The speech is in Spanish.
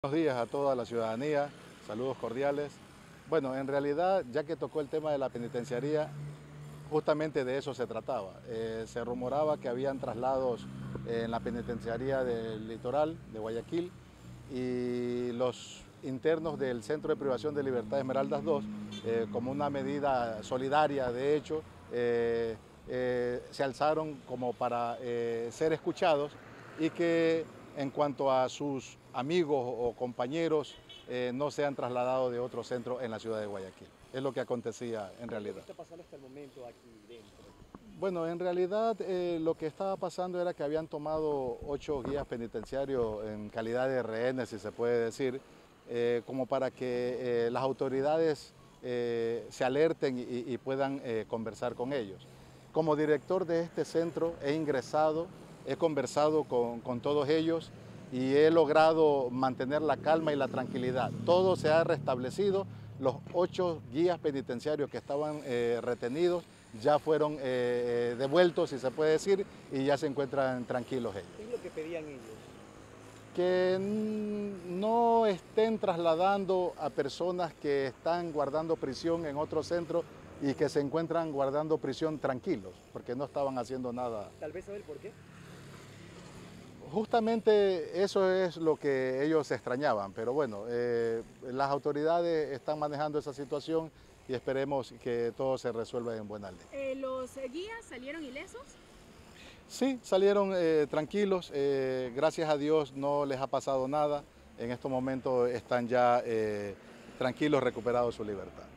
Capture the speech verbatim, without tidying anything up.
Buenos días a toda la ciudadanía, saludos cordiales. Bueno, en realidad, ya que tocó el tema de la penitenciaría, justamente de eso se trataba. Eh, se rumoraba que habían traslados en la penitenciaría del litoral de Guayaquil y los internos del Centro de Privación de Libertad Esmeraldas dos, eh, como una medida solidaria, de hecho, eh, eh, se alzaron como para eh, ser escuchados y que en cuanto a sus amigos o compañeros eh, no sean trasladados de otro centro en la ciudad de Guayaquil. Es lo que acontecía en realidad. ¿Qué está pasando hasta el momento aquí dentro? Bueno, en realidad eh, lo que estaba pasando era que habían tomado ocho guías penitenciarios en calidad de rehenes, si se puede decir, eh, como para que eh, las autoridades eh, se alerten y, y puedan eh, conversar con ellos. Como director de este centro he ingresado, he conversado con, con todos ellos y he logrado mantener la calma y la tranquilidad. Todo se ha restablecido, los ocho guías penitenciarios que estaban eh, retenidos ya fueron eh, devueltos, si se puede decir, y ya se encuentran tranquilos ellos. ¿Qué es lo que pedían ellos? Que no estén trasladando a personas que están guardando prisión en otro centro y que se encuentran guardando prisión tranquilos, porque no estaban haciendo nada. Tal vez saber por qué. Justamente eso es lo que ellos extrañaban, pero bueno, eh, las autoridades están manejando esa situación y esperemos que todo se resuelva en buena ley. Eh, ¿Los eh, guías salieron ilesos? Sí, salieron eh, tranquilos, eh, gracias a Dios no les ha pasado nada, en estos momentos están ya eh, tranquilos, recuperados su libertad.